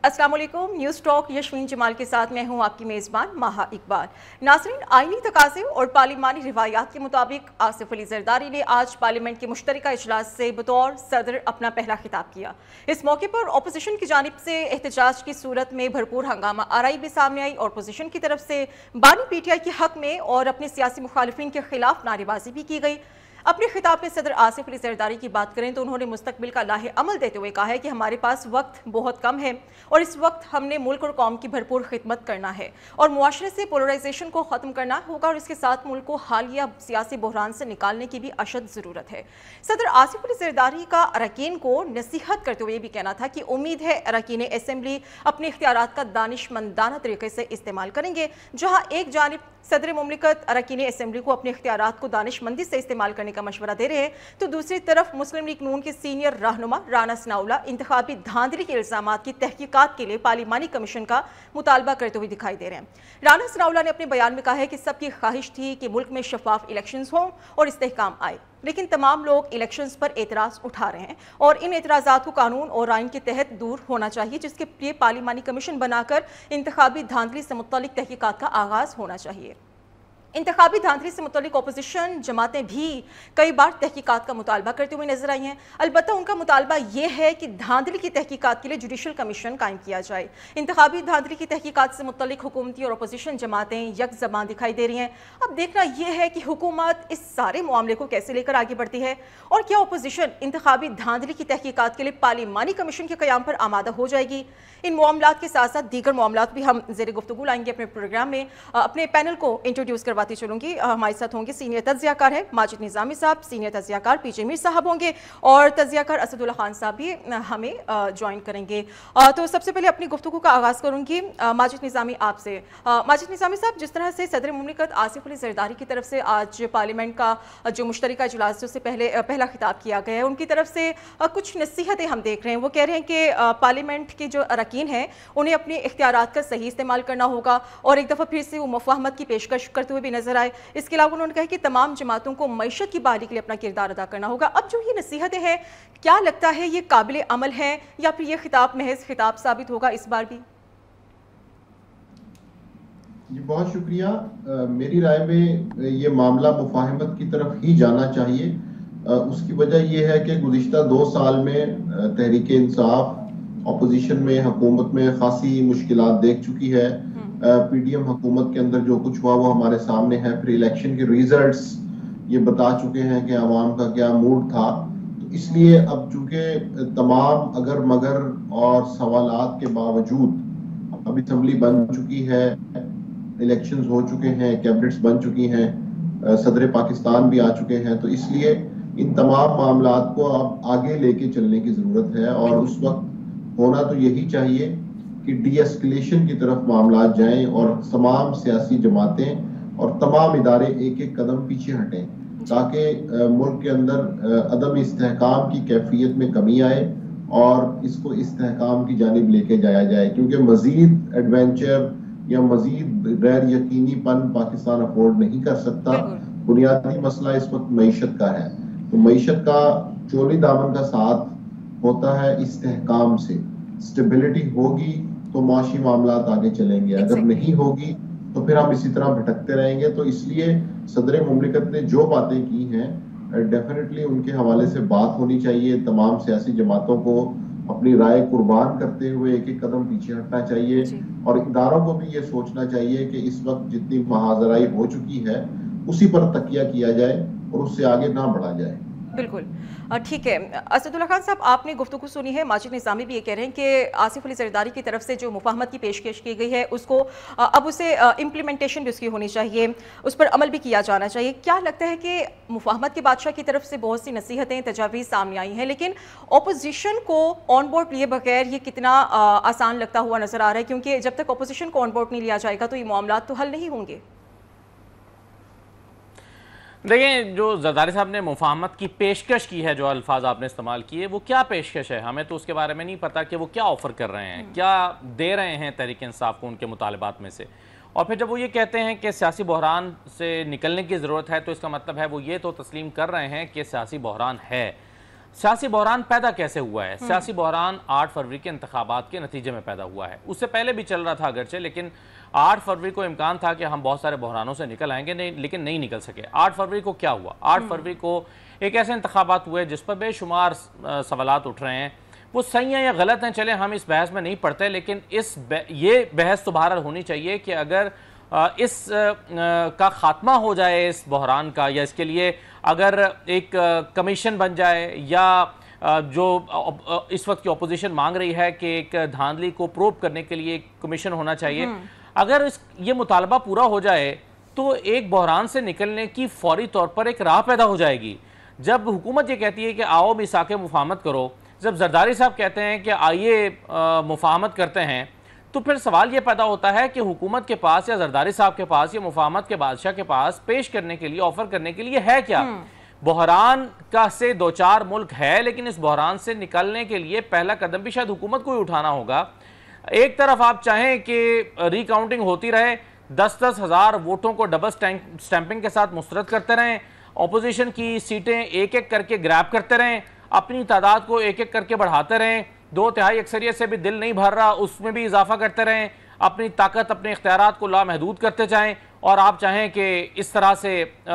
अस्सलाम वालेकुम। News talk Yashfeen Jamal के साथ मैं हूं आपकी मेज़बान माहा इकबाल। नाज़रीन, आईनी तकाज़े और पार्लिमानी रिवायात के मुताबिक आसिफ अली जरदारी ने आज पार्लियामेंट के मुश्तरका इजलास से बतौर सदर अपना पहला खिताब किया। इस मौके पर अपोजिशन की जानिब से एहतजाज की सूरत में भरपूर हंगामा आराई भी सामने आई और अपोजिशन की तरफ से बानी पीटीआई के हक में और अपने सियासी मुखालिफिन के खिलाफ नारेबाजी भी की गई। अपने खिताब में सदर आसिफ अली जरदारी की बात करें तो उन्होंने मुस्तकबिल का लाहे अमल देते हुए कहा है कि हमारे पास वक्त बहुत कम है और इस वक्त हमने मुल्क और कौम की भरपूर खिदमत करना है और मुआशरे से पोलराइजेशन को ख़त्म करना होगा और इसके साथ मुल्क को हालिया सियासी बहरान से निकालने की भी अशद ज़रूरत है। सदर आसिफ अली जरदारी का अरकान को नसीहत करते हुए भी कहना था कि उम्मीद है अरकान असम्बली अपने इख्तियारात का दानिशमंदाना तरीके से इस्तेमाल करेंगे। जहाँ एक जानिब सदर मुमलिकत अरकान असम्बली को अपने इख्तियारात को दानिशमंदी से इस्तेमाल करने का मशवरा दे रहे हैं, तो दूसरी तरफ मुस्लिम लीग नून के सीनियर रहनुमा राना सनाउल्लाह इंतखाबी धांधली के इल्जामात की तहकीकात के लिए पार्लिमानी कमीशन का मुतालबा करते हुए दिखाई दे रहे हैं। राना सनाउल्लाह ने अपने बयान में कहा है कि सबकी ख्वाहिश थी कि मुल्क में शफाफ इलेक्शंस हों और इस्तेहकाम आए, लेकिन तमाम लोग इलेक्शंस पर एतराज़ उठा रहे हैं और इन एतराज़ात को कानून और आइन के तहत दूर होना चाहिए, जिसके लिए पार्लिमानी कमीशन बनाकर इंतखाबी धांधली से मुत्तलिक तहकीकात का आगाज़ होना चाहिए। इंतखाबी धांधली से मुतल्लिक अपोजिशन जमातें भी कई बार तहकीकात का मुतालबा करते हुए नजर आई हैं। अलबत्ता उनका मुतालबा यह है कि धांधली की तहकीकात के लिए जुडिशल कमीशन कायम किया जाए। इंतखाबी धांधली की तहकीकात से मुतल्लिक हुकूमती और अपोजिशन जमातें यक ज़बान दिखाई दे रही हैं। अब देखना यह है कि हुकूमत इस सारे मामले को कैसे लेकर आगे बढ़ती है और क्या अपोजिशन इंतखाबी धांधली की तहकीकात के लिए पार्लिमानी कमीशन के क़याम पर आमादा हो जाएगी। इन मामलात के साथ साथ दीगर मामलात भी हम ज़ेर गुफ्तगू लाएंगे अपने प्रोग्राम में। अपने पैनल को इंट्रोड्यूस करवाती चलूंगी। हमारे साथ होंगे सीनियर तज्जियाकार है माजिद निज़ामी साहब, सीनियर तज्जियाकार पीजे मीर साहब होंगे और तज्जियाकार असद उल्लाह खान साहब भी हमें ज्वाइन करेंगे। तो सबसे पहले अपनी गुफ्तगू का आगाज़ करूंगी माजिद निज़ामी आपसे। माजिद निज़ामी साहब, जिस तरह से सदर मुमलिकत आसिफ अली जरदारी की तरफ से आज पार्लियामेंट का जो मुश्तरका इजलास से पहला खिताब किया गया है, उनकी तरफ से कुछ नसीहतें हम देख रहे हैं। वो कह रहे हैं कि पार्लियामेंट के जो अरकान हैं उन्हें अपने इख्तियारात का सही इस्तेमाल करना होगा और एक दफ़ा फिर से वो मुफाहमत की पेशकश करते हुए भी नजर आए। इसके अलावा उन्होंने कहा कि तमाम जमातों को मईशत की बहाली के लिए अपना किरदार अदा करना होगा। अब जो ये नसीहतें हैं, क्या लगता है ये काबिल अमल है या फिर ये खिताब महज खिताब साबित होगा इस बार भी? जी बहुत शुक्रिया। मेरी राय में ये मामला मुफाहमत की तरफ ही जाना चाहिए। उसकी वजह यह है कि गुज़िश्ता 2 साल में तहरीक इंसाफ अपोजिशन में हुकूमत में खासी मुश्किलात देख चुकी है। पीडीएम हुकूमत के अंदर जो कुछ हुआ वो हमारे सामने है। फिर इलेक्शन के रिजल्ट्स ये बता चुके हैं कि आवाम का क्या मूड था। तो इसलिए अब चूंकि तमाम अगर मगर और सवालात के बावजूद अब असम्बली बन चुकी है, इलेक्शंस हो चुके हैं, कैबिनेट्स बन चुकी हैं, सदर पाकिस्तान भी आ चुके हैं, तो इसलिए इन तमाम मामलात को अब आगे लेके चलने की जरूरत है और उस वक्त होना तो यही चाहिए कि डी एस्केलेशन की तरफ मामलात जाएं और तमाम सियासी जमातें और तमाम इदारे एक एक कदम पीछे हटें ताकि मुल्क के अंदर अदम इस्तेहकाम की कैफियत में कमी आए और इसको इस्तेहकाम की जानिब लेके जाया जाए, क्योंकि मजीद एडवेंचर या मजीद गैर यकीनीपन पाकिस्तान अफोर्ड नहीं कर सकता। बुनियादी मसला इस वक्त मईशत का है, तो मईशत का चोली दामन का साथ होता है इस्तेहकाम से। स्टेबिलिटी होगी तो माशी मामलात आगे चलेंगे, अगर नहीं होगी तो फिर हम इसी तरह भटकते रहेंगे। तो इसलिए सदर मुमलिकत ने जो बातें की हैं डेफिनेटली उनके हवाले से बात होनी चाहिए। तमाम सियासी जमातों को अपनी राय कुर्बान करते हुए एक एक कदम पीछे हटना चाहिए और इदारों को भी ये सोचना चाहिए कि इस वक्त जितनी महाजराई हो चुकी है उसी पर तकिया किया जाए और उससे आगे ना बढ़ा जाए। बिल्कुल ठीक है। असद उल्लाह खान साहब, आपने गुफ्तगू सुनी है। माजिद निज़ामी भी ये कह रहे हैं कि आसिफ अली जरदारी की तरफ से जो मुफाहमत की पेशकश की गई है उसको अब उसे इम्प्लीमेंटेशन भी उसकी होनी चाहिए, उस पर अमल भी किया जाना चाहिए। क्या लगता है कि मुफाहमत के बादशाह की तरफ से बहुत सी नसीहतें तजावीज़ सामने आई हैं, लेकिन अपोजिशन को ऑन बोर्ड लिए बगैर ये कितना आसान लगता हुआ नजर आ रहा है, क्योंकि जब तक अपोजिशन को ऑन बोर्ड नहीं लिया जाएगा तो ये मामला तो हल नहीं होंगे। देखिए, जो जरदारी साहब ने मुफाहमत की पेशकश की है, जो अल्फाज आपने इस्तेमाल किए, वो क्या पेशकश है हमें तो उसके बारे में नहीं पता कि वो क्या ऑफर कर रहे हैं, क्या दे रहे हैं तहरीक इंसाफ को उनके मुतालबात में से। और फिर जब वो ये कहते हैं कि सियासी बहरान से निकलने की ज़रूरत है, तो इसका मतलब है वो ये तो तस्लीम कर रहे हैं कि सियासी बहरान है। सियासी बहरान पैदा कैसे हुआ है? सियासी बहरान 8 फरवरी के इंतखाबात के नतीजे में पैदा हुआ है। उससे पहले भी चल रहा था अगरचे, लेकिन 8 फरवरी को इम्कान था कि हम बहुत सारे बहरानों से निकल आएंगे, लेकिन नहीं निकल सके। 8 फरवरी को क्या हुआ? 8 फरवरी को एक ऐसे इंतखाबात हुए जिस पर बेशुमार सवालात उठ रहे हैं। वो सही हैं या गलत हैं, चले हम इस बहस में नहीं पढ़ते, लेकिन ये बहस तो बहरहाल होनी चाहिए कि अगर इस का खात्मा हो जाए इस बहरान का, या इसके लिए अगर एक कमीशन बन जाए, या जो इस वक्त की अपोजिशन मांग रही है कि एक धांधली को प्रोब करने के लिए एक कमीशन होना चाहिए, अगर ये मुतालबा पूरा हो जाए तो एक बहरान से निकलने की फौरी तौर पर एक राह पैदा हो जाएगी। जब हुकूमत ये कहती है कि आओ मिसाके मुफाहमत करो, जब जरदारी साहब कहते हैं कि आइए मुफाहमत करते हैं, तो फिर सवाल ये पैदा होता है कि हुकूमत के पास या जरदारी साहब के पास या मुफाहमत के बादशाह के पास पेश करने के लिए, ऑफर करने के लिए है क्या? बहरान का से 2-4 मुल्क है, लेकिन इस बहरान से निकलने के लिए पहला कदम भी शायद हुकूमत को ही उठाना होगा। एक तरफ आप चाहें कि रिकाउंटिंग होती रहे, 10-10 हज़ार वोटों को डबल स्टैंपिंग के साथ मुस्तरद करते रहें, अपोजिशन की सीटें एक एक करके ग्रैब करते रहें, अपनी तादाद को एक एक करके बढ़ाते रहें, 2/3 अक्सरियत से भी दिल नहीं भर रहा उसमें भी इजाफा करते रहें, अपनी ताकत अपने इख्तियारात को लामहदूद करते जाएं, और आप चाहें कि इस तरह से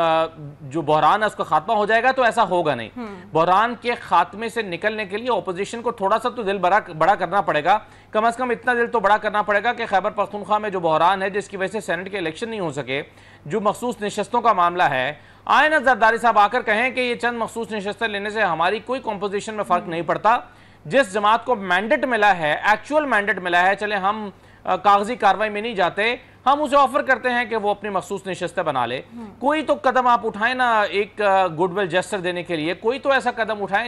जो बहरान है उसका खात्मा हो जाएगा, तो ऐसा होगा नहीं। बहरान के खात्मे से निकलने के लिए अपोजिशन को थोड़ा सा तो दिल बड़ा करना पड़ेगा, कम अज कम इतना दिल तो बड़ा करना पड़ेगा कि खैबर पख्तूनख्वा में जो बहरान है जिसकी वजह से सेनेट के इलेक्शन नहीं हो सके, जो मखसूस नशस्तों का मामला है, आए ना जरदारी साहब आकर कहें कि ये चंद मखसूस नशस्तें लेने से हमारी कोई कॉम्पोजिशन में फर्क नहीं पड़ता। जिस जमात को मैंडेट मिला है, एक्चुअल मैंडेट मिला है, चले हम कागजी कार्रवाई में नहीं जाते, हम उसे ऑफर करते हैं कि वो अपनी मखसूस नशस्तें बना ले। कोई तो कदम आप उठाएं ना, एक गुडविल जेस्चर देने के लिए कोई तो ऐसा कदम उठाएं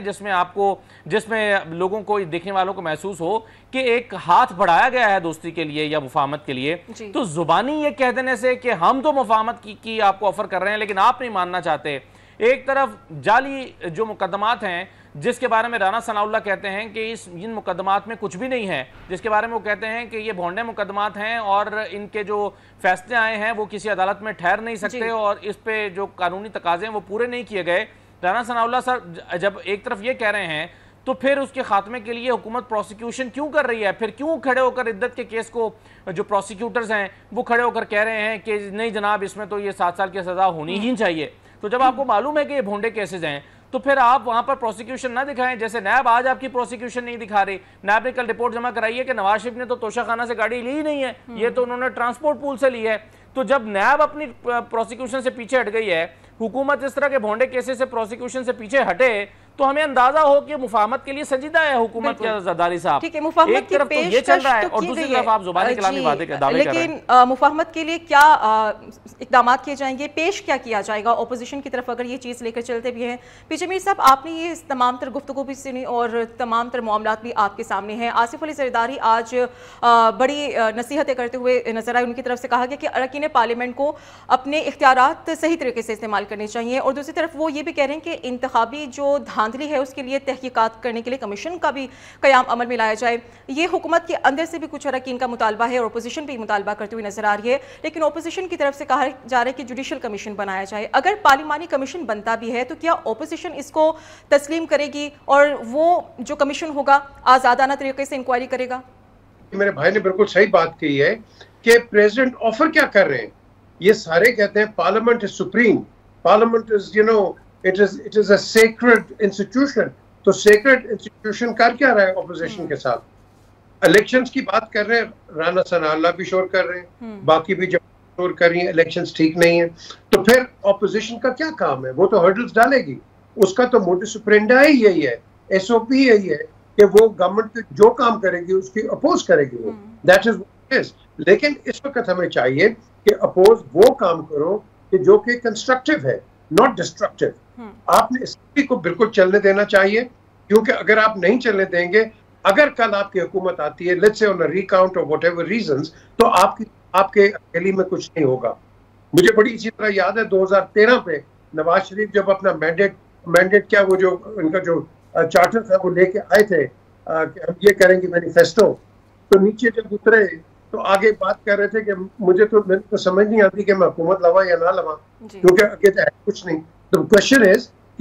जिसमें लोगों को, देखने वालों को महसूस हो कि एक हाथ बढ़ाया गया है दोस्ती के लिए या मुफाहमत के लिए। तो जुबानी ये कह देने से कि हम तो मुफाहमत की आपको ऑफर कर रहे हैं लेकिन आप नहीं मानना चाहते, एक तरफ जाली जो मुकदमात हैं जिसके बारे में राना सनाउल्लाह कहते हैं कि इन मुकदमात में कुछ भी नहीं है, जिसके बारे में वो कहते हैं कि ये भोंडे मुकदमात हैं और इनके जो फैसले आए हैं वो किसी अदालत में ठहर नहीं सकते, और इस पे जो कानूनी तकाजे हैं वो पूरे नहीं किए गए। राना सनाउल्लाह सर जब एक तरफ ये कह रहे हैं, तो फिर उसके खात्मे के लिए हुकूमत प्रोसिक्यूशन क्यों कर रही है? फिर क्यों खड़े होकर इद्दत के केस को जो प्रोसिक्यूटर्स हैं वो खड़े होकर कह रहे हैं कि नहीं जनाब, इसमें तो ये 7 साल की सजा होनी ही चाहिए। तो जब आपको मालूम है कि ये भोंडे केसेज हैं, तो फिर आप वहां पर प्रोसिक्यूशन ना दिखाएं। जैसे नैब आज आपकी प्रोसिक्यूशन नहीं दिखा रही, नैब ने कल रिपोर्ट जमा कराई है कि नवाज शरीफ ने तो तोशाखाना से गाड़ी ली ही नहीं है, ये तो उन्होंने ट्रांसपोर्ट पूल से ली है। तो जब नैब अपनी प्रोसिक्यूशन से पीछे हट गई है, हुकूमत इस तरह के भोंडे केसेस से प्रोसिक्यूशन से पीछे हटे, तो हमें अंदाजा हो कि मुफाहमत के लिए संजीदा है हुकूमत के जरदारी साहब। ठीक है, मुफाहमत की तो ये चल रहा है और दूसरी तरफ आप जुबानी कलामी दावे कर रहे हैं। लेकिन मुफाहमत के लिए क्या इकदाम किए जाएंगे, पेश क्या किया जाएगा अपोजिशन की तरफ, अगर ये चीज़ लेकर चलते भी हैं? पीछे मीर साहब, आपने ये तमाम तर गुफ्तगू भी सुनी और तमाम तर मामलात भी आपके सामने हैं। आसिफ अली जरदारी आज बड़ी नसीहतें करते हुए नजर आए, उनकी तरफ से कहा गया कि अरकान पार्लियामेंट को अपने इख्तियारात सही तरीके से इस्तेमाल करने चाहिए, और दूसरी तरफ वो ये भी कह रहे हैं कि इंतखाबी जो धांधली है उसके लिए तहकीकात करने के लिए कमीशन का भी क़याम अमल में लाया जाए। ये हुकूमत के अंदर से भी कुछ अरकान का मुतालबा है और अपोजिशन भी मुतालबा करते हुए नजर आ रही है, लेकिन अपोजिशन की तरफ से कहा जा रहा है कि जुडिशल कमीशन बनाया जाए। अगर पार्लिमानी कमीशन बनता भी है तो क्या अपोजिशन इसको तस्लीम करेगी और वो जो कमीशन होगा आज़ादाना तरीके से इंक्वायरी करेगा? मेरे भाई ने बिल्कुल सही बात कही है कि प्रेसिडेंट ऑफर क्या कर रहे हैं। ये सारे कहते हैं parliament is supreme, parliament is it is a sacred institution। तो sacred institution कर क्या रहा है ऑपोजिशन के साथ? इलेक्शंस की बात कर रहे हैं, राना सनाउल्लाह भी शोर कर रहे हैं, बाकी भी जब शोर कर रही है इलेक्शंस ठीक नहीं है, तो फिर ऑपोजिशन का क्या काम है? वो तो हर्डल्स डालेगी, उसका तो मोटिव सुप्रेंडा ही यही है, एसओपी यही है कि वो गवर्नमेंट जो काम करेगी उसकी अपोज करेगी वो, that is what it is. लेकिन इस वक्त हमें चाहिए कि अपोज वो काम करो कि जो कि कंस्ट्रक्टिव है, नॉट डिस्ट्रक्टिव। आपने इसी को बिल्कुल चलने देना चाहिए, क्योंकि अगर आप नहीं चलने देंगे, अगर कल आपकी हुकूमत आती है let's say on a recount और व्हाटएवर रीजंस, तो आपके अकेली में कुछ नहीं होगा। मुझे बड़ी इसी तरह याद है 2013 पे नवाज शरीफ जब अपना मैंडेट क्या वो जो उनका जो चार्टर था वो लेके आए थे कि हम ये करेंगे मैनिफेस्टो, तो नीचे जब उतरे तो आगे बात कर रहे थे कि मुझे तो समझ नहीं आती कि मैं हुकूमत लवा या ना लवा, क्योंकि आगे तो है कुछ नहीं। द क्वेश्चन इज कि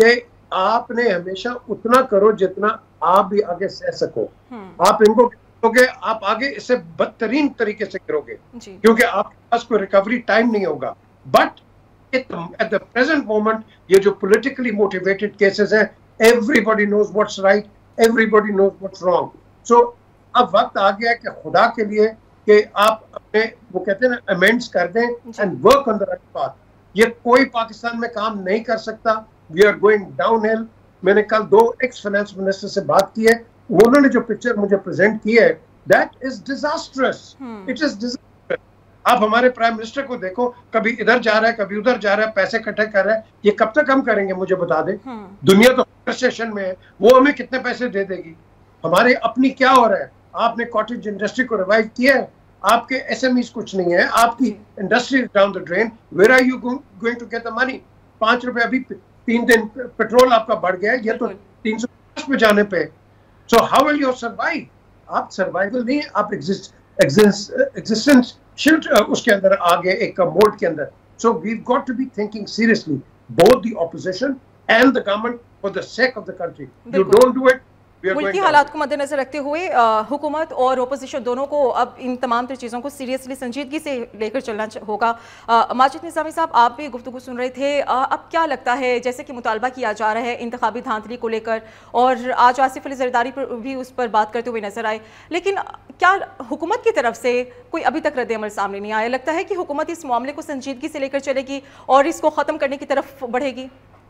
आपने हमेशा उतना करो जितना आप भी आगे सह सको। आप इनको गिरोगे, आप आगे इससे बदतरीन तरीके से गिरोगे, क्योंकि आपके पास कोई रिकवरी टाइम नहीं होगा। But at the present moment ये जो पॉलिटिकली मोटिवेटेड केसेस हैं, everybody knows what's right, everybody knows what's wrong. So अब वक्त आ गया है कि खुदा के लिए कि आप अपने, वो कहते हैं ना, अमेंड्स कर दें and work on the right path. ये कोई पाकिस्तान में काम नहीं कर सकता। We are going downhill. मैंने कल 2 एक्स फाइनेंस मिनिस्टर से बात की है, उन्होंने जो पिक्चर मुझे प्रेजेंट की है, that is disastrous. It is disastrous. आप हमारे प्राइम मिनिस्टर को देखो, कभी इधर जा रहा है, कभी उधर जा रहा है, पैसे इकट्ठे कर रहा है। ये कब तक हम करेंगे, मुझे बता दे। दुनिया तो रिसेशन में है, वो हमें कितने पैसे दे देगी? हमारे अपनी क्या हो रहा है? आपने कॉटेज इंडस्ट्री को रिवाइव किया है, आपके एसएमईज कुछ नहीं है, आपकी industry is down the drain. Where are you going to get the money? 5 रुपए अभी 3 दिन पेट्रोल आपका बढ़ गया है, ये तो 350 पे जाने पे। So how will you survive? आप सर्वाइवल नहीं है, आप एग्जिस्टेंस उसके अंदर आगे एक मोड के अंदर। So we got to be thinking seriously, both the opposition and the government, for the sake of the country. You don't do it. मुल्की हालात को मद्देनजर रखते हुए हुकूमत और ओपोजिशन दोनों को अब इन तमाम चीज़ों को सीरियसली, संजीदगी से लेकर चलना होगा। माजिद निज़ामी साहब, आप भी गुफ्तगू सुन रहे थे। अब क्या लगता है, जैसे कि मुतालबा किया जा रहा है इंतखाबी धांधली को लेकर, और आज आसिफ अली जरदारी पर भी उस पर बात करते हुए नजर आए, लेकिन क्या हुकूमत की तरफ से कोई अभी तक रद्द-ए-अमल सामने नहीं आया? लगता है कि हुकूमत इस मामले को संजीदगी से लेकर चलेगी और इसको ख़त्म करने की तरफ बढ़ेगी?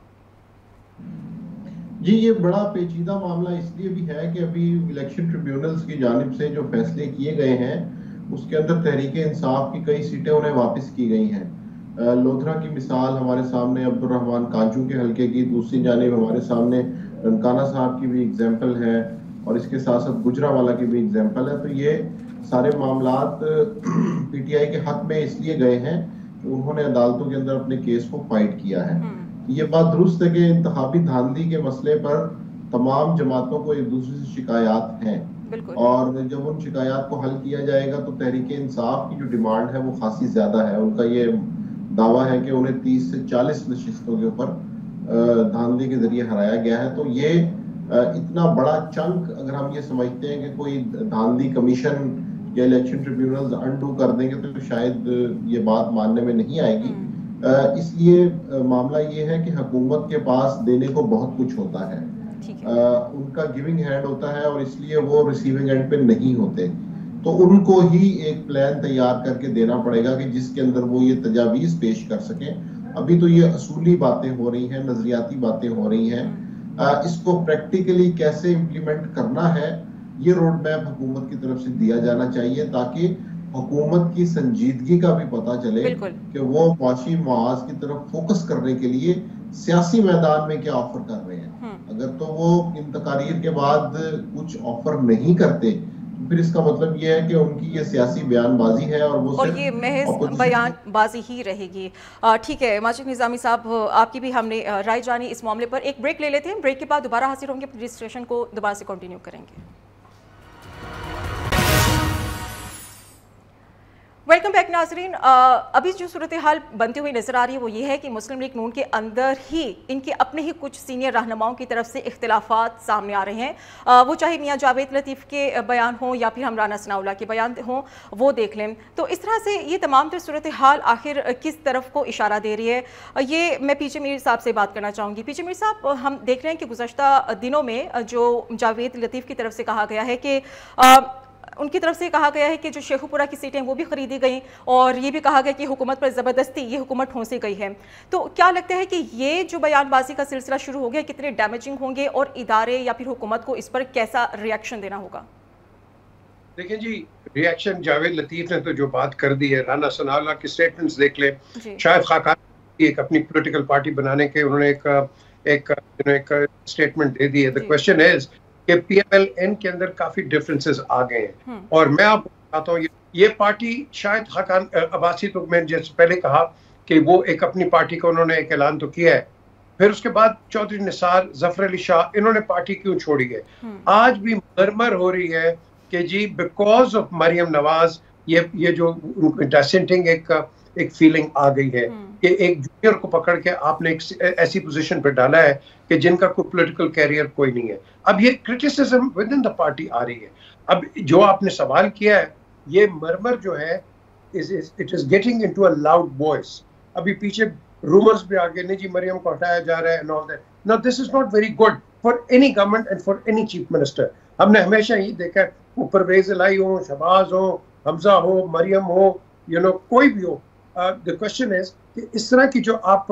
जी, ये बड़ा पेचीदा मामला इसलिए भी है कि अभी इलेक्शन ट्रिब्यूनल्स की जानिब से जो फैसले किए गए हैं, उसके अंदर तहरीक इंसाफ की कई सीटें उन्हें वापस की गई हैं। लोधरा की मिसाल हमारे सामने अब्दुर्रहमान कांजू के हल्के की, दूसरी जानिब हमारे सामने रनकाना साहब की भी एग्जाम्पल है, और इसके साथ साथ गुजरावाला की भी एग्जाम्पल है। तो ये सारे मामलात पीटीआई के हक में इसलिए गए हैं कि उन्होंने अदालतों के अंदर अपने केस को फाइट किया है। ये बात दुरुस्त है कि इंतखाबी धांधली के मसले पर तमाम जमातों को एक दूसरे से शिकायत हैं, और जब उन शिकायत को हल किया जाएगा तो तहरीक इंसाफ की जो डिमांड है वो खासी ज्यादा है। उनका ये दावा है कि उन्हें 30 से 40 नशिस्तों के ऊपर धांधली के जरिए हराया गया है। तो ये इतना बड़ा चंक, अगर हम ये समझते हैं कि कोई धांधली कमीशन या इलेक्शन ट्रिब्यूनल्स अनडू कर देंगे तो शायद ये बात मानने में नहीं आएगी। इसलिए मामला ये है कि हुकूमत के पास देने को बहुत कुछ होता है, उनका गिविंग हैंड होता है, और इसलिए वो रिसीविंग एंड पे नहीं होते। तो उनको ही एक प्लान तैयार करके देना पड़ेगा कि जिसके अंदर वो ये तजावीज पेश कर सकें। अभी तो ये असूली बातें हो रही हैं, नजरियाती बातें हो रही हैं। इसको प्रैक्टिकली कैसे इम्प्लीमेंट करना है, ये रोड मैप हुकूमत की तरफ से दिया जाना चाहिए, ताकि हुकूमत की संजीदगी का भी पता चले कि वो मुआशी मुआज की तरफ फोकस करने के लिए सियासी मैदान में क्या ऑफर कर रहे हैं। अगर तो वो इन तकारीर के बाद कुछ ऑफर नहीं करते, तो फिर इसका मतलब ये है कि उनकी ये सियासी बयानबाजी है, और ये महज बयानबाजी ही रहेगी। ठीक है माजिद निज़ामी साहब, आपकी भी हमने राय जानी इस मामले पर। एक ब्रेक ले लेते हैं, ब्रेक के बाद दोबारा हाजिर होंगे, रजिस्ट्रेशन को दोबारा से कंटिन्यू करेंगे। वेलकम बैक नाजरीन। अभी जो सूरत हाल बनती हुई नजर आ रही है वो ये है कि मुस्लिम लीग नून के अंदर ही इनके अपने ही कुछ सीनियर रहनुमाओं की तरफ से इख्तिलाफात सामने आ रहे हैं। वो चाहे मियां जावेद लतीफ़ के बयान हों या फिर हमराना असद उल्लाह के बयान हों, वो देख लें। तो इस तरह से ये तमाम तो सूरत हाल आखिर किस तरफ को इशारा दे रही है, ये मैं पीछे मीर साहब से बात करना चाहूँगी। पीछे मीर साहब, हम देख रहे हैं कि गुज़श्ता दिनों में जो जावेद लतीफ़ की तरफ से कहा गया है कि उनकी तरफ से कहा गया है कि जो शेखुपुरा की सीटें वो भी खरीदी गई, और ये भी कहा गया कि हुकूमत पर ज़बरदस्ती ये हुकूमत ठोंसी गई है। तो क्या लगता है कि ये जो बयानबाजी का सिलसिला शुरू हो गया, कितने डैमेजिंग होंगे और इदारे या फिर हुकूमत को इस पर कैसा रिएक्शन देना होगा? देखिए जी, रिएक्शन जावेद लतीफ़ ने तो जो बात कर दी है, राना सनाउल्लाह की स्टेटमेंट्स देख ले, शायद खाकान एक अपनी पॉलिटिकल पार्टी बनाने के उन्होंने एक स्टेटमेंट दे दी है। द क्वेश्चन इज कि पीएमएल-एन के अंदर काफी डिफरेंसेस आ गए हैं, और मैं आपको बताता हूँ ये पार्टी शायद खाकान अब्बासी, तो मैंने जैसे पहले कहा कि वो एक अपनी पार्टी का उन्होंने एक ऐलान तो किया है, फिर उसके बाद चौधरी निसार, जफर अली शाह, इन्होंने पार्टी क्यों छोड़ी है? आज भी मरमर हो रही है कि जी बिकॉज ऑफ मरियम नवाज, ये जो डिसेंटिंग एक एक फीलिंग आ गई है कि एक जूनियर को पकड़ के आपने एक ऐसी पोजीशन पे डाला है कि जिनका कोई पॉलिटिकल कैरियर कोई नहीं है। अब ये criticism within the party आ रही है। अब जो आपने सवाल किया है, ये मरमर जो है it is getting into a loud voice. अभी पीछे रूमर्स भी आ गए, नहीं जी मरियम को हटाया जा रहा है and all that. Now this is not very good for any government and for any chief minister. हमने हमेशा ही देखा है, वो परवेज इलाही हो, शहबाज हो, हमजा हो, मरियम हो, कोई भी हो, द क्वेश्चन इज कि इस तरह की जो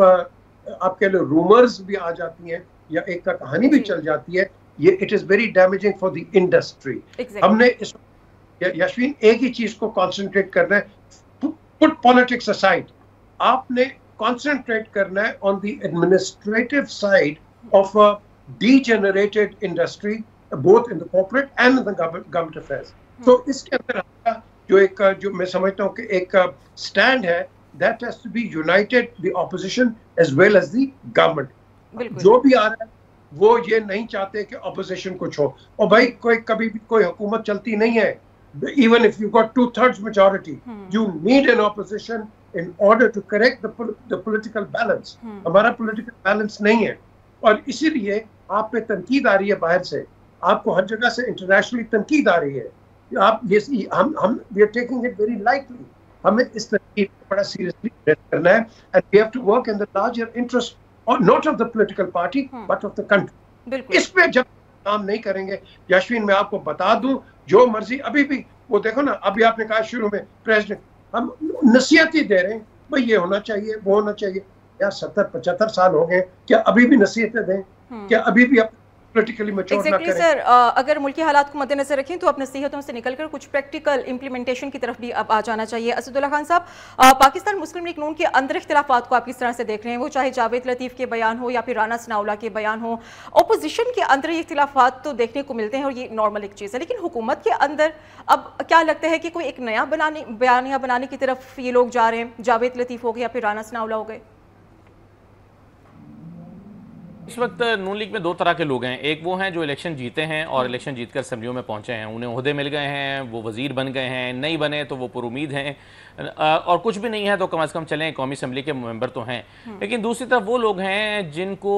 आपके लिए रूमर्स भी आ जाती हैं या एक का कहानी भी चल जाती है, ये it is very damaging for the industry. हमने इस यशवीन एक ही चीज को कंसंट्रेट करना है, पुट पॉलिटिक्स असाइड। आपने कंसंट्रेट करना है on the administrative side of a degenerated industry both in the corporate and in the government affairs. So इसके अंदर जो मैं समझता हूँ कि एक स्टैंड है, that has to be united, the opposition as well as the government. जो भी आ रहा है वो ये नहीं चाहते कि opposition कुछ हो। और भाई कभी भी कोई हुकूमत चलती नहीं है, even if you got 2/3 majority, you need an opposition in order to correct the political balance. हमारा political balance नहीं है, और इसीलिए आप पे तनकीद आ रही है बाहर से, आपको हर जगह से इंटरनेशनली तनकीद आ रही है। आप ये हम we are taking it very lightly. हमें इस तनकीद को बड़ा सीरियसली करना है, and we have to work in the larger interest और not of the political party but of the country. इस पे जब काम नहीं करेंगे, यशवीन मैं आपको बता दूं, जो मर्जी अभी भी वो देखो ना, अभी आपने कहा शुरू में प्रेसिडेंट, हम नसीहत ही दे रहे हैं, भाई ये होना चाहिए, वो होना चाहिए। यार 70-75 साल हो गए, क्या अभी भी नसीहतें दें? क्या अभी भी पॉलिटिकली मैच्योर ना करें? सर, अगर मुल्की हालात को मद्देनजर रखें तो अब नसीहतों से निकलकर कुछ प्रैक्टिकल इंप्लीमेंटेशन की तरफ भी अब आ जाना चाहिए। असदुल्ला खान साहब, पाकिस्तान मुस्लिम लीग नून के अंदर इख्तिलाफात को आप किस तरह से देख रहे हैं? वो चाहे जावेद लतीफ़ के बयान हो या फिर राना सनाउल्लाह के बयान हो, ओपोजिशन के अंदर ये इख्तिलाफात तो देखने को मिलते हैं और ये नॉर्मल एक चीज़ है, लेकिन हुकूमत के अंदर अब क्या लगता है कि कोई एक नया बयानिया बनाने की तरफ ये लोग जा रहे हैं? जावेद लतीफ़ हो गए या फिर राना सनाउल्लाह हो गए? इस वक्त नून लीग में दो तरह के लोग हैं। एक वो हैं जो इलेक्शन जीते हैं और इलेक्शन जीतकर असेंबलियों में पहुंचे हैं, उन्हें ओहदे मिल गए हैं, वो वजीर बन गए हैं, नहीं बने तो वो पुरुमीद हैं, और कुछ भी नहीं है तो कम से कम चलें कौमी असम्बली के मेंबर तो हैं। लेकिन दूसरी तरफ वो लोग हैं जिनको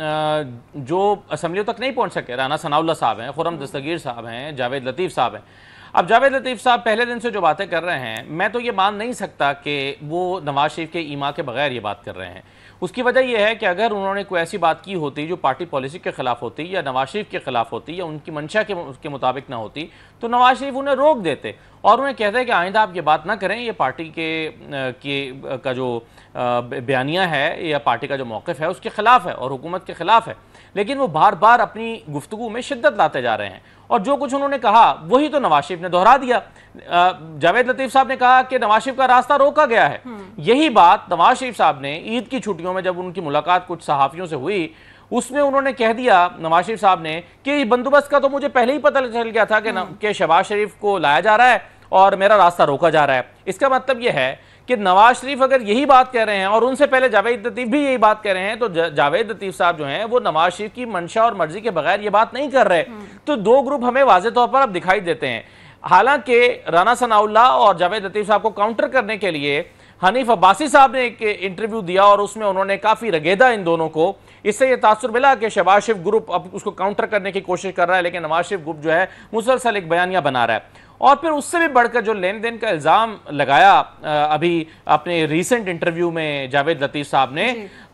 जो असम्बलियों तक नहीं पहुँच सके, राना सनाउल्लाह साहब हैं, खुर्रम दस्तगीर साहब हैं, जावेद लतीफ़ साहब हैं। अब जावेद लतीफ़ साहब पहले दिन से जो बातें कर रहे हैं, मैं तो ये मान नहीं सकता कि वो नवाज शरीफ के ईमा के बगैर ये बात कर रहे हैं। उसकी वजह यह है कि अगर उन्होंने कोई ऐसी बात की होती जो पार्टी पॉलिसी के खिलाफ होती या नवाज शरीफ के खिलाफ होती या उनकी मंशा के मुताबिक ना होती तो नवाज शरीफ उन्हें रोक देते और उन्हें कहते हैं कि आइंदा आप ये बात ना करें, ये पार्टी का जो बयानिया है या पार्टी का जो मौक़िफ़ है उसके खिलाफ है और हुकूमत के खिलाफ है। लेकिन वो बार बार अपनी गुफ्तगू में शिद्दत लाते जा रहे हैं और जो कुछ उन्होंने कहा वही तो नवाज शरीफ ने दोहरा दिया। जावेद लतीफ़ साहब ने कहा कि नवाज शरीफ का रास्ता रोका गया है। यही बात नवाज शरीफ साहब ने ईद की छुट्टियों में जब उनकी मुलाकात कुछ सहाफ़ियों से हुई, उसमें उन्होंने कह दिया नवाज शरीफ साहब ने कि बंदोबस्त का तो मुझे पहले ही पता चल गया था कि शहबाज शरीफ को लाया जा रहा है और मेरा रास्ता रोका जा रहा है। इसका मतलब यह है कि नवाज शरीफ अगर यही बात कह रहे हैं और उनसे पहले जावेद लतीफ़ भी यही बात कह रहे हैं, तो जावेद लतीफ़ साहब जो हैं वो नवाज शरीफ की मंशा और मर्जी के बगैर ये बात नहीं कर रहे। तो दो ग्रुप हमें वाज़े तौर पर अब दिखाई देते हैं। हालांकि राना सनाउल्लाह और जावेद लतीफ़ साहब को काउंटर करने के लिए हनीफ अब्बासी साहब ने एक इंटरव्यू दिया और उसमें उन्होंने काफ़ी रगेदा इन दोनों को। इससे यह तासुर मिला कि शहबाज शरीफ ग्रुप अब उसको काउंटर करने की कोशिश कर रहा है, लेकिन नवाज शरीफ ग्रुप जो है मुसलसल एक बयानिया बना रहा है। और फिर उससे भी बढ़कर जो लेन देन का इल्ज़ाम लगाया अभी अपने रीसेंट इंटरव्यू में जावेद लतीफ़ साहब ने,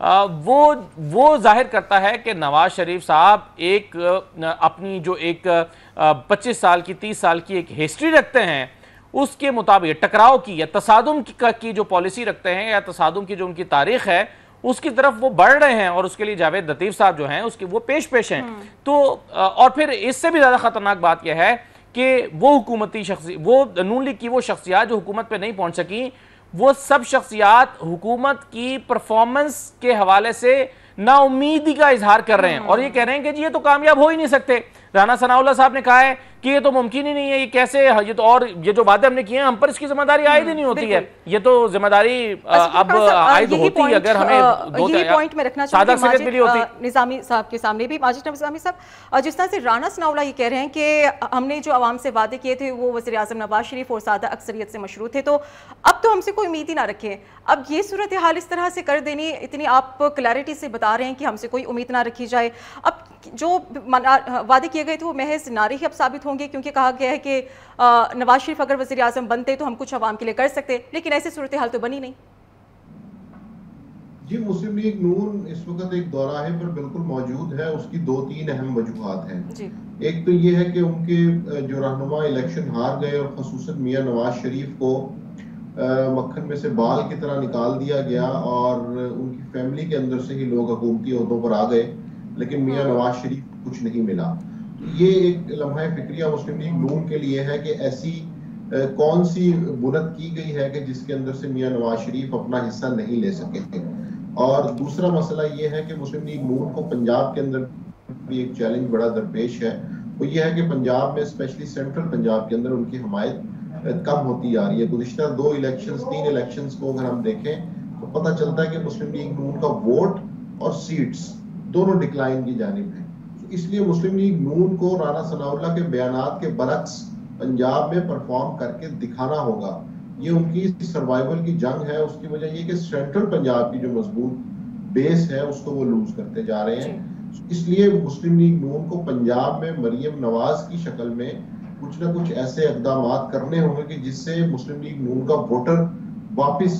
वो जाहिर करता है कि नवाज शरीफ साहब एक अपनी जो एक 25 साल की 30 साल की एक हिस्ट्री रखते हैं, उसके मुताबिक टकराव की या तसादुम की जो पॉलिसी रखते हैं या तसादुम की जो उनकी तारीख है उसकी तरफ वो बढ़ रहे हैं और उसके लिए जावेद लतीफ़ साहब जो हैं उसके वो पेश हैं। तो और फिर इससे भी ज़्यादा ख़तरनाक बात यह है कि वो हुकूमती वो नून लीग की वो शख्सियात जो हुकूमत पे नहीं पहुंच सकी, वो सब शख्सियात हुकूमत की परफॉर्मेंस के हवाले से नाउमीदी का इजहार कर रहे हैं और ये कह रहे हैं कि जी ये तो कामयाब हो ही नहीं सकते। राना सनाउल्लाह साहब ने कहा है कि ये तो मुमकिन ही नहीं है, ये कैसे, ये तो, और ये जो वादे हमने किए हैं हम पर इसकी जिम्मेदारी आयद ही नहीं होती है, ये तो जिम्मेदारी अब आयद होती है अगर हमें यही पॉइंट में रखना चाहिए माजिद निजामी साहब के सामने भी। माजिद निजामी साहब, जिस तरह से राना सनाउल्लाह ये कह रहे हैं कि हमने जो आवाम से वादे किए थे वो वज़ीर आज़म नवाज शरीफ और सादा अक्सरियत से मशरूत थे, तो अब तो हमसे कोई उम्मीद ही ना रखें। अब ये सूरत हाल इस तरह से कर देनी, इतनी आप क्लैरिटी से बता रहे हैं कि हमसे कोई उम्मीद ना रखी जाए, अब जो वादे किए गए थे वो महज नारे ही अब साबित होंगे, क्योंकि कहा गया है कि नवाज शरीफ अगर वज़ीर आज़म बनते तो हम कुछ आवाम के लिए कर सकते, लेकिन ऐसी सूरत हाल तो बनी नहीं। जी, मुस्लिम लीग नून इस वक्त एक दौराहे पर बिल्कुल मौजूद है, उसकी 2-3 अहम वजूहात हैं। एक तो ये है कि उनके जो रहनुमा इलेक्शन हार गए और खसूसन मियां नवाज शरीफ को मक्खन में से बाल की तरह निकाल दिया गया और उनकी फैमिली के अंदर से ही लोग हुकूमती ओहदों पर आ गए, लेकिन मियां नवाज शरीफ को कुछ नहीं मिला। ये एक लम्हा फिक्रिया मुस्लिम लीग नून के लिए है कि ऐसी कौन सी बुनत की गई है कि जिसके अंदर से मियां नवाज शरीफ अपना हिस्सा नहीं ले सके थे। और दूसरा मसला ये है कि मुस्लिम लीग नून को पंजाब के अंदर भी एक चैलेंज बड़ा दरपेश है, वो ये है कि पंजाब में स्पेशली सेंट्रल पंजाब के अंदर उनकी हमायत कम होती जा रही है। गुज़िश्ता 3 इलेक्शंस को अगर हम देखें तो पता चलता है कि मुस्लिम लीग नून का वोट और सीट्स दोनों डिक्लाइन की जानिब है। तो इसलिए मुस्लिम लीग नून को राना सनाउल्लाह के बयानात के बरक्स पंजाब में परफॉर्म करके दिखाना होगा। ये उनकी सर्वाइवल की जंग है। उसकी वजह ये कि सेंट्रल पंजाब की जो मजबूत बेस है उसको वो लूज करते जा रहे हैं। इसलिए मुस्लिम लीग नून को पंजाब में मरियम नवाज की शक्ल में कुछ ना कुछ ऐसे इकदाम करने होंगे कि जिससे मुस्लिम लीग नून का वोटर वापस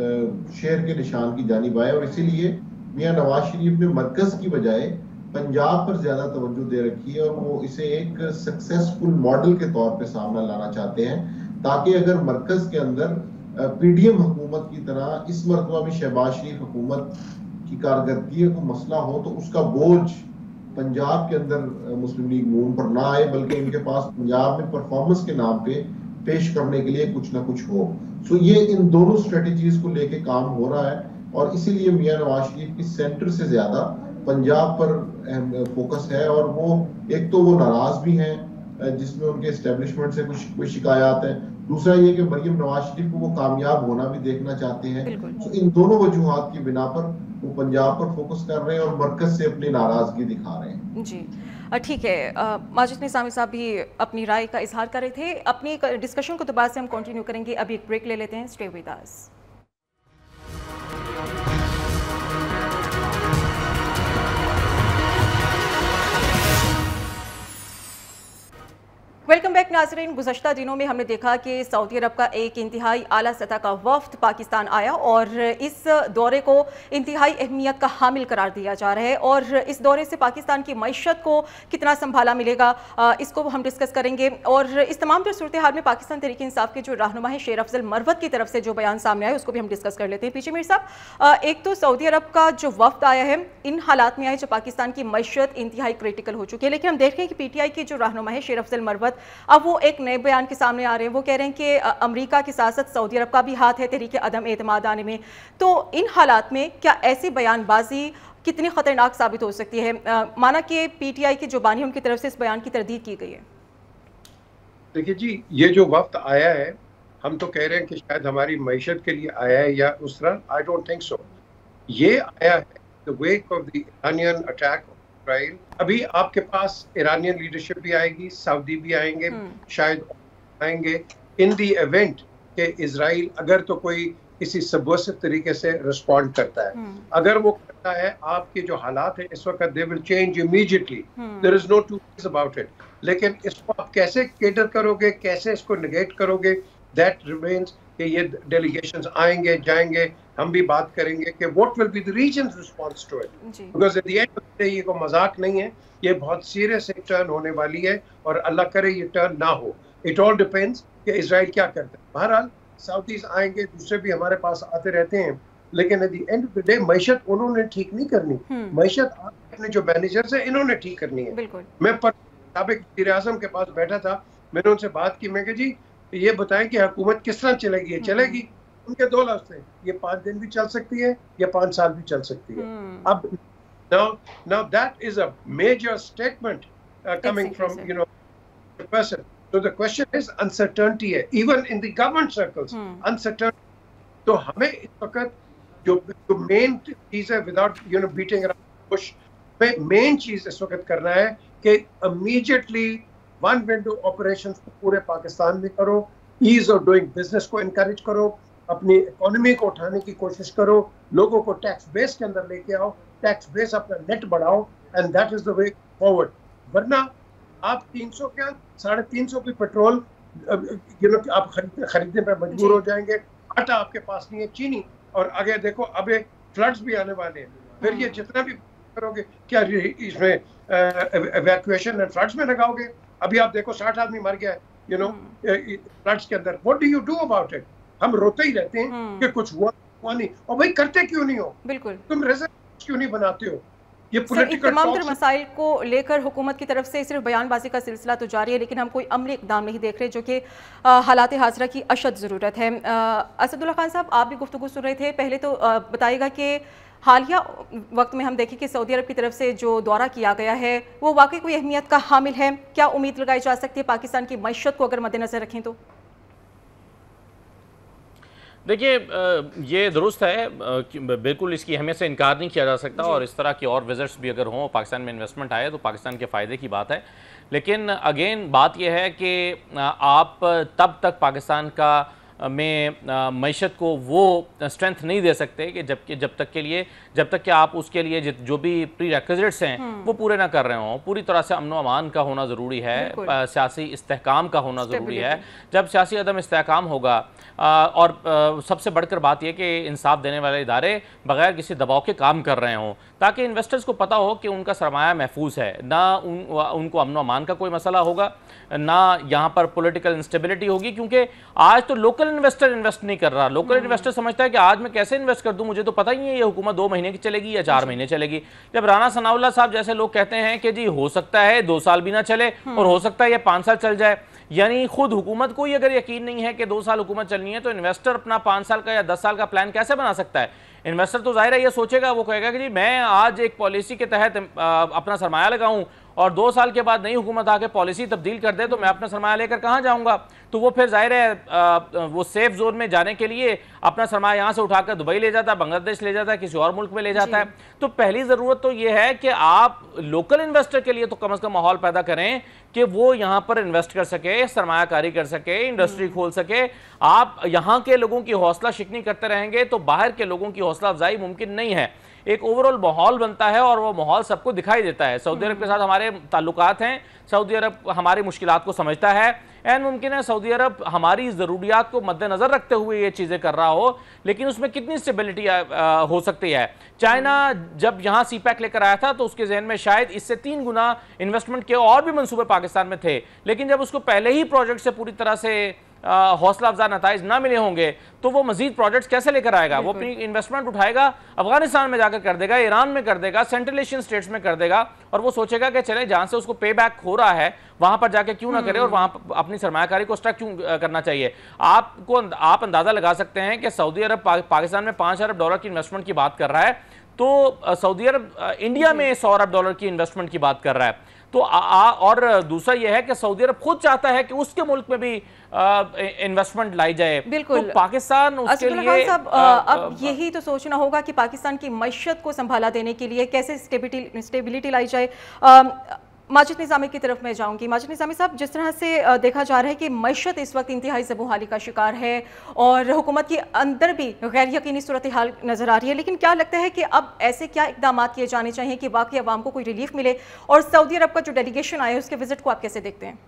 शेर के निशान की जानिब आए। और इसीलिए मियां नवाज शरीफ ने मरकज की बजाय पंजाब पर ज्यादा तवज्जो दे रखी है और वो इसे एक सक्सेसफुल मॉडल के तौर पे सामने लाना चाहते हैं, ताकि अगर मरकज के अंदर पीडीएम हुकूमत की तरह इस मरतबा भी शहबाज शरीफ हुकूमत की कारकर्दगी को मसला हो तो उसका बोझ पंजाब के अंदर मुस्लिम लीग नून पर ना आए, बल्कि इनके पास पंजाब में परफॉर्मेंस के नाम पे पेश करने के लिए कुछ ना कुछ हो। सो ये इन दोनों स्ट्रेटजीज को लेके काम हो रहा है और इसीलिए मियां नवाज शरीफ की सेंटर से ज्यादा पंजाब पर फोकस है। और वो एक तो वो नाराज भी हैं जिसमें उनके एस्टेब्लिशमेंट से कुछ शिकायत है, दूसरा ये कि मरियम नवाज शरीफ को वो कामयाब होना भी देखना चाहते हैं। तो इन दोनों वजूहात की बिना पर वो पंजाब पर फोकस कर रहे हैं और मरकज से अपनी नाराजगी दिखा रहे हैं। जी ठीक है। माजिद निज़ामी साहब भी अपनी राय का इजहार कर रहे थे। अपनी डिस्कशन को दोबारा से हम कंटिन्यू करेंगे, अभी एक ब्रेक ले लेते हैं। Stay with us. Welcome back नाज़रीन। गुज़श्ता दिनों में हमने देखा कि सऊदी अरब का एक इंतहाई आला सतह का वफ्द पाकिस्तान आया और इस दौरे को इंतहाई अहमियत का हामिल करार दिया जा रहा है और इस दौरे से पाकिस्तान की मईशत को कितना संभाला मिलेगा इसको हम डिस्कस करेंगे। और इस तमाम जो सूरत हाल में पाकिस्तान तहरीक इंसाफ के जो रहनुमा है शेर अफजल मरवत की तरफ से जो बयान सामने आए उसको भी हम डिस्कस कर लेते हैं। पीछे मीर साहब, एक तो सऊदी अरब का जो वफ्द आया है इन हालात में आया जो पाकिस्तान की मईशत इंतहाई क्रिटिकल हो चुकी है, लेकिन हम देख रहे हैं कि PTI के जो रहनुमा है शेर अफजल मरवत अब वो एक नए बयान के सामने आ रहे हैं। वो कह रहे हैं कि अमेरिका के साथ साथ सऊदी अरब का भी हाथ है तहरीक अदम एतमाद आने में। तो इन हालात में क्या ऐसी बयानबाजी कितनी खतरनाक साबित हो सकती है? माना कि PTI के जो बानी उनकी तरफ से इस बयान की तरदीद की गई है। देखिए जी, ये जो वक्त आया है हम तो कह रहे हैं कि शायद हमारी मईशत के लिए आया है या उस तरह, आई डोंट थिंक सो। ये आया है the wake of the Iranian attack. अभी आपके पास ईरानियन लीडरशिप भी आएगी, सऊदी भी आएंगे, शायद आएंगे इन दी इवेंट के इजराइल अगर तो कोई किसी सबवर्सिव तरीके से रिस्पॉन्ड करता है। अगर वो करता है, आपके जो हालात है इस वक्त they will change immediately, there is no two ways about it. लेकिन इसको आप कैसे केटर करोगे, कैसे इसको नेगेट करोगे, दैट रिमेन्स कि ये डेलीगेशंस आएंगे जाएंगे, हम भी बात करेंगे कि what will be the reasons response to it, because at the end of the day ये कोई मजाक नहीं है, ये बहुत सीरियस एक टर्न होने वाली है और अल्लाह करे ये टर्न ना हो। इट ऑल डिपेंड्स कि इजराइल क्या करता है। बहरहाल साउदीज आएंगे, दूसरे भी हमारे पास आते रहते हैं, लेकिन at the end of the day मईशत उन्होंने ठीक नहीं करनी, मईशत अपने जो मैनेजर्स है इन्होंने ठीक करनी है। मैं साबिक वज़ीर-ए-आज़म के पास बैठा था, मैंने उनसे बात की, मैं कहा जी ये बताएं कि हुकूमत किस तरह चलेगी। ये चलेगी, उनके दो लफ्ज़ थे, ये 5 दिन भी चल सकती है या 5 साल भी चल सकती है। अब now that is a major statement coming from the person. So the question is uncertainty है, even in the government circles, uncertainty. तो हमें इस वक्त जो मेन चीज है, without beating around the bush, main चीज इस वक्त करना है कि immediately वन विंडो ऑपरेशंस को पूरे पाकिस्तान में करो, ईज ऑफ डूइंग बिजनेस को इनकरेज करो, अपनी इकोनॉमी को उठाने की कोशिश करो, लोगों को टैक्स बेस के अंदर लेके आओ, टैक्स बेस अपना नेट बढ़ाओ, and that is the way forward. वरना आप 300 क्या 350 की पेट्रोल आप खरीदने पर मजबूर हो जाएंगे. आटा आपके पास नहीं है, चीनी, और आगे देखो अब फ्लड्स भी आने वाले हैं. फिर ये जितना भी करोगे क्या इसमें इवैक्यूएशन एंड फ्लड्स में लगाओगे? अभी आप देखो 60 आदमी मर गया फ्लड्स के अंदर. What do you do about it? हम रोते ही रहते हैं कि कुछ हुआ नहीं, और भाई करते क्यों नहीं हो? बिल्कुल, तुम रेजोल्यूशन क्यों नहीं बनाते हो? ये पॉलिटिकल तमाम तरह मसाइल को लेकर हुकूमत की तरफ से सिर्फ बयानबाजी का सिलसिला तो जारी है, लेकिन हम कोई अमली इकदाम नहीं देख रहे, जो कि हालात हाज़रा की अशद ज़रूरत है. असदुल्ला खान साहब, आप भी गुफ्तगू सुन रहे थे, पहले तो बताइएगा कि हालिया वक्त में हम देखें कि सऊदी अरब की तरफ से जो दौरा किया गया है वो वाकई कोई अहमियत का हामिल है? क्या उम्मीद लगाई जा सकती है पाकिस्तान की मईशत को अगर मद्देनजर रखें तो? देखिए, ये दुरुस्त है, बिल्कुल इसकी अहमियत से इनकार नहीं किया जा सकता, और इस तरह की और विजिट्स भी अगर हों, पाकिस्तान में इन्वेस्टमेंट आए तो पाकिस्तान के फ़ायदे की बात है. लेकिन अगेन बात यह है कि आप तब तक पाकिस्तान का में मईशत को वो स्ट्रेंथ नहीं दे सकते कि जब तक कि आप उसके लिए जो भी प्री रेक्विजिट्स हैं वो पूरे ना कर रहे हों. पूरी तरह से अमन व अमान का होना ज़रूरी है, सियासी इस्तेहकाम का होना ज़रूरी है. जब सियासी अदम इस्तेहकाम होगा, और सबसे बढ़कर बात यह कि इंसाफ देने वाले इदारे बगैर किसी दबाव के काम कर रहे हों, ताकि इन्वेस्टर्स को पता हो कि उनका सरमाया महफूज है, ना उनको अमन व अमान का कोई मसला होगा, ना यहाँ पर पॉलिटिकल इंस्टेबिलिटी होगी. क्योंकि आज तो लोकल इन्वेस्टर इन्वेस्ट नहीं कर रहा. लोकल इन्वेस्टर समझता है कि आज मैं कैसे इन्वेस्ट कर दूं, मुझे तो पता ही नहीं है ये हुकूमत 2 महीने की चलेगी या 4 महीने चलेगी. जब राना सनाउल्लाह साहब जैसे लोग कहते हैं कि जी हो सकता है 2 साल भी ना चले, और हो सकता है ये 5 साल चल जाए, यानी खुद हुकूमत को ही अगर यकीन नहीं है कि 2 साल हुकूमत चलनी है, तो इन्वेस्टर अपना 5 साल का या 10 साल का प्लान कैसे बना सकता है? इन्वेस्टर तो जाहिर है ये सोचेगा, वो कहेगा कि जी मैं आज एक पॉलिसी के तहत अपना सरमाया लगाऊं, और 2 साल के बाद नई हुकूमत आके पॉलिसी तब्दील कर दे तो मैं अपना सरमाया लेकर कहाँ जाऊँगा? तो वो फिर जाहिर है वो सेफ जोन में जाने के लिए अपना सरमाया यहाँ से उठाकर दुबई ले जाता है, बांग्लादेश ले जाता है, किसी और मुल्क में ले जाता है. तो पहली ज़रूरत तो ये है कि आप लोकल इन्वेस्टर के लिए तो कम अज़ कम माहौल पैदा करें कि वो यहाँ पर इन्वेस्ट कर सके, सरमायाकारी कर सके, इंडस्ट्री खोल सके. आप यहाँ के लोगों की हौसला शिकनी करते रहेंगे तो बाहर के लोगों की हौसला अफजाई मुमकिन नहीं है. एक ओवरऑल माहौल बनता है, और वो माहौल सबको दिखाई देता है. सऊदी अरब के साथ हमारे ताल्लुकात हैं, सऊदी अरब हमारी मुश्किलात को समझता है, एंड मुमकिन है सऊदी अरब हमारी ज़रूरियात को मद्देनज़र रखते हुए ये चीज़ें कर रहा हो, लेकिन उसमें कितनी स्टेबिलिटी हो सकती है? चाइना जब यहाँ सीपैक लेकर आया था तो उसके जहन में शायद इससे 3 गुना इन्वेस्टमेंट के और भी मंसूबे पाकिस्तान में थे, लेकिन जब उसको पहले ही प्रोजेक्ट से पूरी तरह से हौसला अफजा नताइज ना मिले होंगे तो वो मजीद प्रोजेक्ट्स कैसे लेकर आएगा? वो अपनी इन्वेस्टमेंट उठाएगा, अफगानिस्तान में जाकर कर देगा, ईरान में कर देगा, सेंट्रल एशियन स्टेट्स में कर देगा, और वो सोचेगा कि चले जहां से उसको पे बैक हो रहा है वहां पर जाके क्यों ना करे, और वहां अपनी सरमायाकारी को स्ट्रक क्यों करना चाहिए? आप अंदाजा लगा सकते हैं कि सऊदी अरब पाकिस्तान में $5 अरब की इन्वेस्टमेंट की बात कर रहा है, तो सऊदी अरब इंडिया में $100 अरब की इन्वेस्टमेंट की बात कर रहा है. तो और दूसरा यह है कि सऊदी अरब खुद चाहता है कि उसके मुल्क में भी इन्वेस्टमेंट लाई जाए. बिल्कुल, तो पाकिस्तान उसके लिए अब यही तो सोचना होगा कि पाकिस्तान की मईशत को संभाला देने के लिए कैसे स्टेबिलिटी लाई जाए. माजिद निज़ामी की तरफ मैं जाऊंगी. माजिद निज़ामी साहब, जिस तरह से देखा जा रहा है कि मईशत इस वक्त इंतहाई ज़बूहाली का शिकार है और हुकूमत के अंदर भी गैर यकीनी सूरत हाल नज़र आ रही है, लेकिन क्या लगता है कि अब ऐसे क्या इकदाम किए जाने चाहिए कि वाकई अवाम को कोई रिलीफ मिले? और सऊदी अरब का जो डेलीगेशन आया है उसके विजिट को आप कैसे देखते हैं?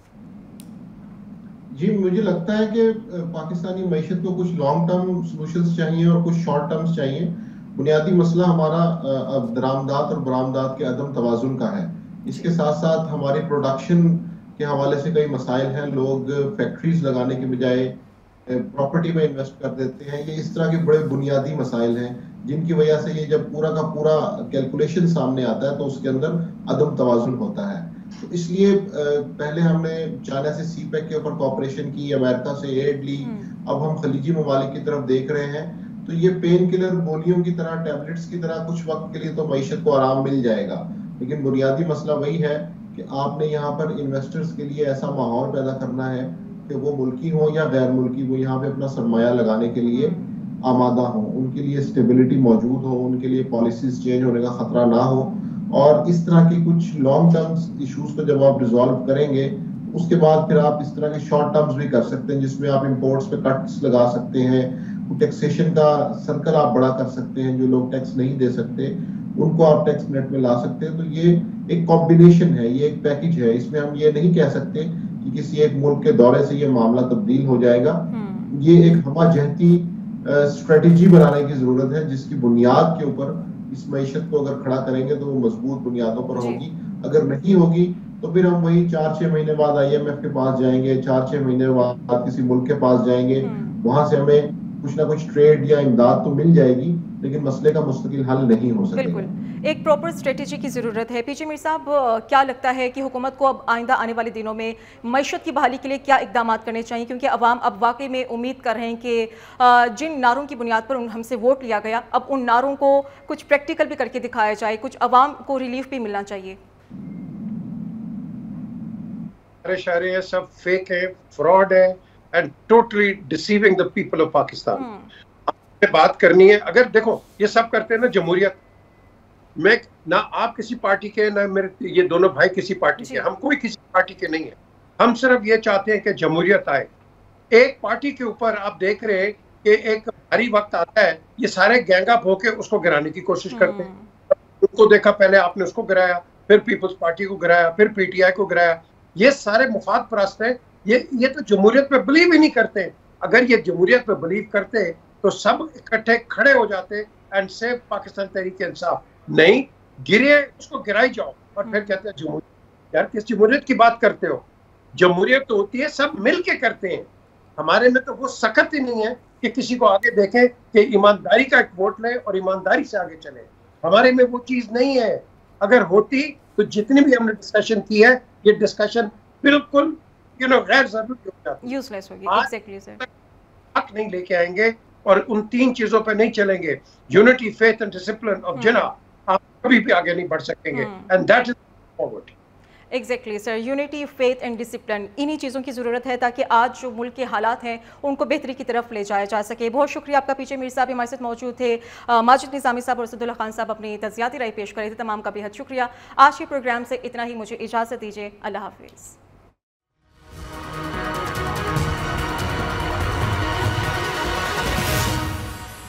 जी, मुझे लगता है कि पाकिस्तानी मईशत को कुछ लॉन्ग टर्म सोल्यूशंस चाहिए और कुछ शॉर्ट टर्म्स चाहिए. बुनियादी मसला हमारा दरामदात और बरामदात के अदम तवाजुन का है. इसके साथ साथ हमारी प्रोडक्शन के हवाले से कई मसाइल हैं. लोग फैक्ट्रीज लगाने के बजाय प्रॉपर्टी में इन्वेस्ट कर देते हैं. ये इस तरह के बड़े बुनियादी मसाइल हैं जिनकी वजह से ये जब पूरा का पूरा कैलकुलेशन सामने आता है तो उसके अंदर अदम तवाजुन होता है. तो इसलिए पहले हमने चाइना से सीपैक के ऊपर कॉपरेशन की, अमेरिका से एड ली, अब हम खलीजी ममालिक की तरफ देख रहे हैं. तो ये पेन किलर गोलियों की तरह, टैबलेट्स की तरह कुछ वक्त के लिए तो मईशत को आराम मिल जाएगा, लेकिन बुनियादी मसला वही है कि आपने यहाँ पर इन्वेस्टर्स के लिए ऐसा माहौल पैदा करना है कि वो मुल्की हो या गैर मुल्की, वो यहाँ पे अपना सरमाया लगाने के लिए आमादा हो, उनके लिए स्टेबिलिटी मौजूद हो, उनके लिए पॉलिसीज चेंज होने का खतरा ना हो। और इस तरह के कुछ लॉन्ग टर्म इश्यूज को जब आप रिजॉल्व करेंगे, उसके बाद फिर आप इस तरह के शॉर्ट टर्म्स भी कर सकते हैं, जिसमें आप इंपोर्ट्स पे कट्स लगा सकते हैं, टैक्सेशन का सर्कल आप बड़ा कर सकते हैं, जो लोग टैक्स नहीं दे सकते उनको आप टैक्स नेट में ला सकते हैं। तो ये एक कॉम्बिनेशन है, ये एक पैकेज है। इसमें हम ये नहीं कह सकते कि किसी एक मुल्क के दौरे से ये मामला तब्दील हो जाएगा। ये एक हमाजहती स्ट्रेटेजी बनाने की जरूरत है, जिसकी बुनियाद के ऊपर इस मईशत को अगर खड़ा करेंगे तो वो मजबूत बुनियादों पर होगी। अगर नहीं होगी तो फिर हम वही 4-6 महीने बाद IMF के पास जाएंगे, 4-6 महीने बाद किसी मुल्क के पास जाएंगे, वहां से हमें कुछ ना कुछ ट्रेड या इमदाद तो मिल जाएगी, लेकिन मसले का मुस्तकिल हल नहीं हो सकेगा। बिल्कुल, एक प्रॉपर स्ट्रेटेजी की ज़रूरत है। पीछे मीर साहब, क्या लगता है कि हुकूमत को अब आइंदा आने वाले दिनों में मईशत की बहाली के लिए क्या इकदाम करने चाहिए, क्योंकि अवाम अब वाकई में उम्मीद कर रहे हैं कि जिन नारों की बुनियाद पर हमसे वोट लिया गया, अब उन नारों को कुछ प्रैक्टिकल भी करके दिखाया जाए, कुछ अवाम को रिलीफ भी मिलना चाहिए। सारे सब फेक है, फ्रॉड है and totally deceiving the people of Pakistan. बात करनी है, अगर देखो ये सब करते हैं ना जमहूरियत, मैं ना आप किसी पार्टी के ना मेरे, ये दोनों भाई किसी पार्टी के, हम कोई किसी पार्टी के नहीं है। हम सिर्फ ये चाहते हैं कि जमहूरियत आए। एक पार्टी के ऊपर आप देख रहे हैं कि एक भारी वक्त आता है, ये सारे गैंग अप होके उसको गिराने की कोशिश करते हैं। उनको देखा, पहले आपने उसको गिराया, फिर पीपल्स पार्टी को गिराया, फिर PTI को गिराया। ये सारे मुफाद परस्त हैं। ये तो जमहूरियत पे बिलीव ही नहीं करते। अगर ये जमहूरियत पे बिलीव करते तो सब इकट्ठे खड़े हो जाते एंड सेव पाकिस्तान तहरीक इंसाफ। नहीं, गिरे उसको गिराई जाओ और फिर कहते हैं जमहूरियत। यार किस जमहूरियत की बात करते हो? जमहूरियत तो होती है सब मिल के करते हैं। हमारे में तो वो सख्त ही नहीं है कि किसी को आगे देखें कि ईमानदारी का एक वोट ले और ईमानदारी से आगे चले। हमारे में वो चीज नहीं है। अगर होती तो जितनी भी हमने डिस्कशन की है, ये डिस्कशन बिल्कुल गैर जरूरी हो जाती, यूजलेस होगी। एग्जैक्टली सर, हक नहीं लेके आएंगे और उन 3 चीजों पे नहीं चलेंगे, unity, faith and discipline of Jinnah, आप कभी भी आगे नहीं बढ़ सकेंगे। And that is forward. Exactly sir, unity, faith and discipline, इन्हीं चीज़ों की ज़रूरत है ताकि आज जो मुल्क के हालात हैं उनको बेहतरी की तरफ ले जाया जा सके। बहुत शुक्रिया आपका। पीछे मीर साहब हमारे साथ मौजूद थे, माजिद निज़ामी साहब और असद उल्लाह खान साहब अपनी तज़ियाती राय पेश कर रहे थे। तमाम का बेहद शुक्रिया। आज के प्रोग्राम से इतना ही, मुझे इजाज़त दीजिए। अल्लाह हाफिज़।